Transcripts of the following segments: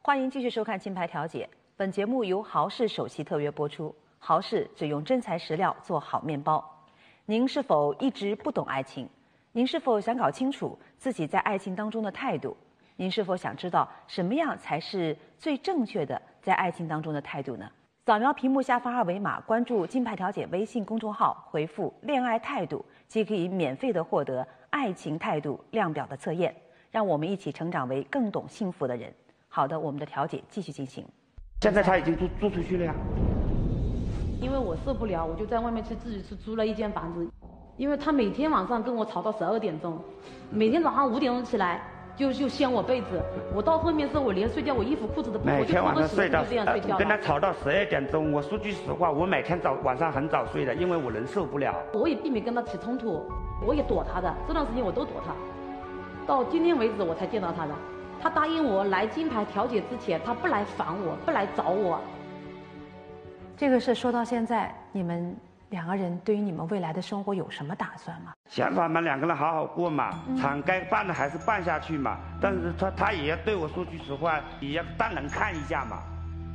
欢迎继续收看《金牌调解》。本节目由豪氏首席特约播出。豪氏只用真材实料做好面包。您是否一直不懂爱情？您是否想搞清楚自己在爱情当中的态度？您是否想知道什么样才是最正确的在爱情当中的态度呢？扫描屏幕下方二维码，关注“金牌调解”微信公众号，回复“恋爱态度”，即可以免费的获得爱情态度量表的测验。让我们一起成长为更懂幸福的人。好的，我们的调解继续进行。 现在他已经租出去了呀。 因为我受不了，我就在外面自己去租了一间房子。因为他每天晚上跟我吵到12点钟，每天早上5点钟起来就掀我被子。我到后面是我连睡觉，我衣服裤子都不， 每天晚上睡到就这样睡觉。 跟他吵到12点钟。我说句实话，我每天晚上很早睡的，因为我人受不了。 我也避免跟他起冲突，我也躲他的，这段时间我都躲他。到今天为止我才见到他的。他答应我来金牌调解之前，他不来烦我，不来找我。 这个事说到现在，你们两个人对于你们未来的生活有什么打算吗？ 想法嘛，两个人好好过嘛，厂该办的还是办下去嘛。但是他也要对我说句实话，也要当人看一下嘛。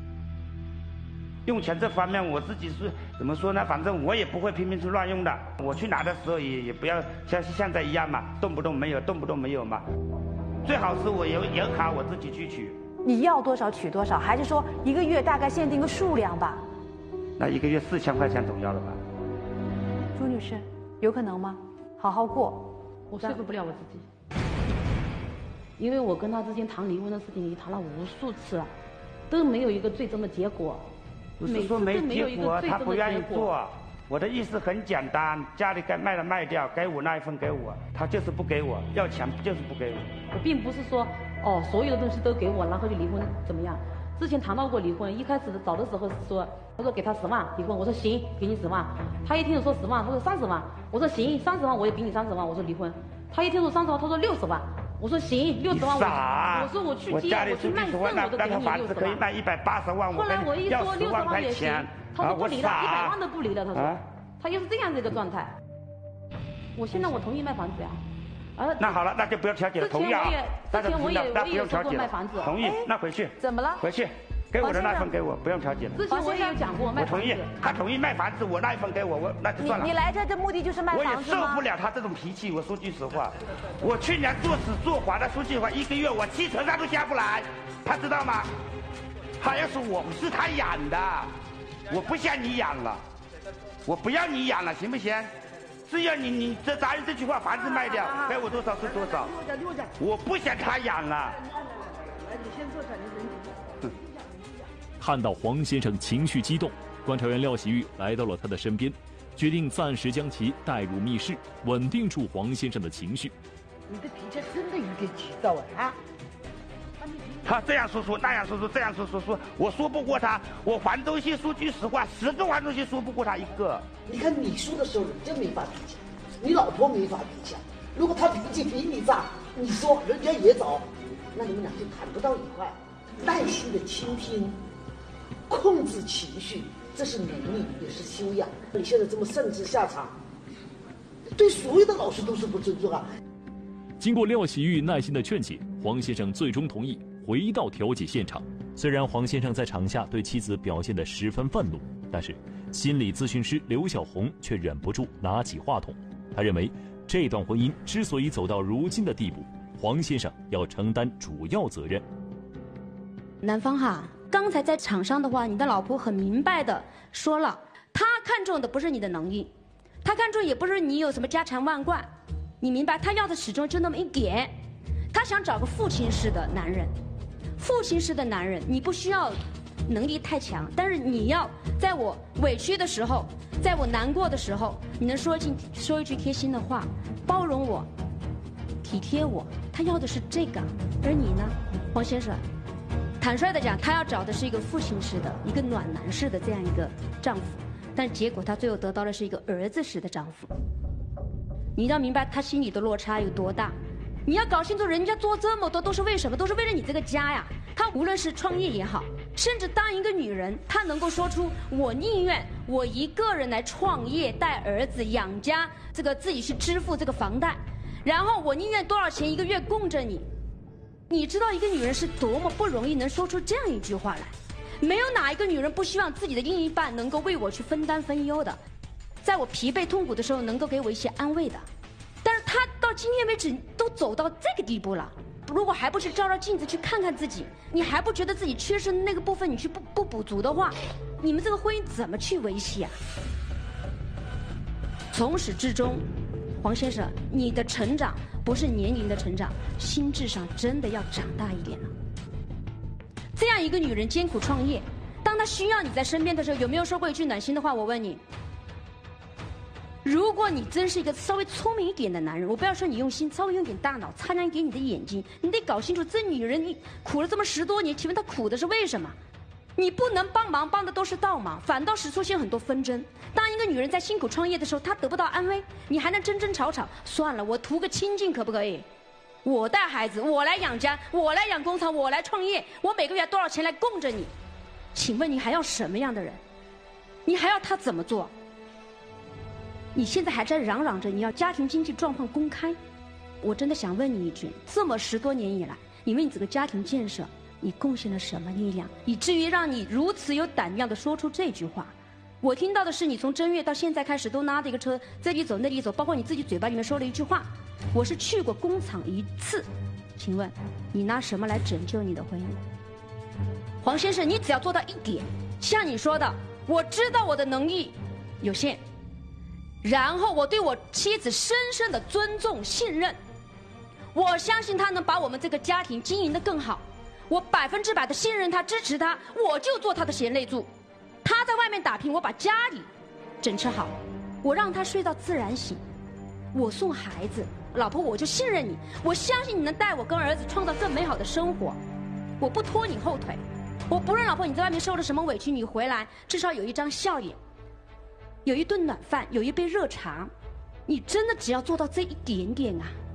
用钱这方面，我自己是怎么说呢？反正我也不会拼命去乱用的。我去拿的时候也不要像现在一样嘛，动不动没有，动不动没有嘛。最好是我有卡我自己去取。 你要多少取多少，还是说一个月大概限定个数量吧？ 那一个月4000块钱总要了吧？ 朱女士，有可能吗？好好过。 我说服不了我自己，因为我跟他之间谈离婚的事情也谈了无数次了，都没有一个最终的结果。 不是说没结果，他不愿意做。我的意思很简单，家里该卖的卖掉，该我那一份给我，他就是不给我，要钱就是不给我。 我并不是说所有的东西都给我，然后就离婚怎么样？之前谈到过离婚，一开始找的时候是说，他说给他10万离婚，我说行，给你10万。他一听我说10万，他说30万，我说行，30万我也给你30万，我说离婚。他一听说30万，他说60万，我说行，60万我说我去接，我去卖肾，我都给你60万。 可以卖180万， 后来我一说60万也行，他说不离了，100万都不离了，他说，他又是这样的一个状态。我现在我同意卖房子呀。 那好了，那就不要调解了，同意啊。 之前我也不用调解卖房子， 同意。那回去怎么了？ 回去给我的那份给我，不用调解了。 之前我也有讲过卖房子， 我同意，他同意卖房子，我那一份给我，那就算了。 你来这的目的就是卖房子吗？ 我也受不了他这种脾气。我说句实话，我去年做死做活的，说句实话，1个月我汽车他都下不来，他知道吗？他要是我是他养的，我不像你养了，我不要你养了，行不行？只要你这答应这句话，房子卖掉，该我多少是多少。我不想他养了。 看到黄先生情绪激动，观察员廖喜玉来到了他的身边，决定暂时将其带入密室，稳定住黄先生的情绪。 你的脾气真的有点急躁啊！ 他这样说那样说，这样说，我说不过他。我还东西说句实话，10个还东西说不过他1个。 你看你说的时候，人家没发脾气，你老婆没发脾气。如果他脾气比你大，你说人家也找，那你们俩就谈不到一块。耐心的倾听，控制情绪，这是能力，也是修养。你现在这么擅自下场，对所有的老师都是不尊重啊！ 经过廖喜玉耐心的劝解，黄先生最终同意回到调解现场。虽然黄先生在场下对妻子表现得十分愤怒，但是心理咨询师刘小红却忍不住拿起话筒。他认为，这段婚姻之所以走到如今的地步，黄先生要承担主要责任。 男方哈，刚才在场上的话，你的老婆很明白的说了，她看重的不是你的能力，她看重也不是你有什么家财万贯，你明白，她要的始终就那么一点，她想找个父亲式的男人。父亲式的男人，你不需要能力太强，但是你要在我委屈的时候，在我难过的时候，你能说一句贴心的话，包容我，体贴我。他要的是这个，而你呢，黄先生，坦率的讲，他要找的是一个父亲式的、一个暖男式的这样一个丈夫，但结果他最后得到的是一个儿子式的丈夫。你要明白他心里的落差有多大。你要搞清楚，人家做这么多都是为什么？都是为了你这个家呀。他无论是创业也好，甚至当一个女人，她能够说出我宁愿我一个人来创业，带儿子养家，这个自己去支付这个房贷，然后我宁愿多少钱一个月供着你， 你知道一个女人是多么不容易能说出这样一句话来？没有哪一个女人不希望自己的另一半能够为我去分担分忧的，在我疲惫痛苦的时候能够给我一些安慰的。但是她到今天为止都走到这个地步了，如果还不去照照镜子去看看自己，你还不觉得自己缺失的那个部分你去不补足的话，你们这个婚姻怎么去维系啊？从始至终，黄先生，你的成长不是年龄的成长，心智上真的要长大一点了。这样一个女人艰苦创业，当她需要你在身边的时候，有没有说过一句暖心的话？我问你，如果你真是一个稍微聪明一点的男人，我不要说你用心，稍微用点大脑，擦亮给你的眼睛，你得搞清楚，这女人你苦了这么10多年，请问她苦的是为什么？你不能帮忙，帮的都是倒忙，反倒是出现很多纷争。当一个女人在辛苦创业的时候，她得不到安慰，你还能争争吵吵，算了，我图个清静可不可以？我带孩子，我来养家，我来养工厂，我来创业，我每个月多少钱来供着你？请问你还要什么样的人？你还要他怎么做？你现在还在嚷嚷着你要家庭经济状况公开，我真的想问你一句，这么10多年以来，你为你这个家庭建设你贡献了什么力量，以至于让你如此有胆量地说出这句话？我听到的是你从正月到现在开始都拉着一个车，这里走那里走，包括你自己嘴巴里面说了一句话，我是去过工厂1次。请问你拿什么来拯救你的婚姻？黄先生，你只要做到一点，像你说的，我知道我的能力有限，然后我对我妻子深深的尊重信任，我相信她能把我们这个家庭经营得更好，我100%的信任她，支持她，我就做她的贤内助。她在外面打拼，我把家里整治好，我让她睡到自然醒，我送孩子，老婆我就信任你，我相信你能带我跟儿子创造更美好的生活，我不拖你后腿，我不论老婆你在外面受了什么委屈，你回来至少有一张笑脸，有一顿暖饭，有一杯热茶，你真的只要做到这一点点啊，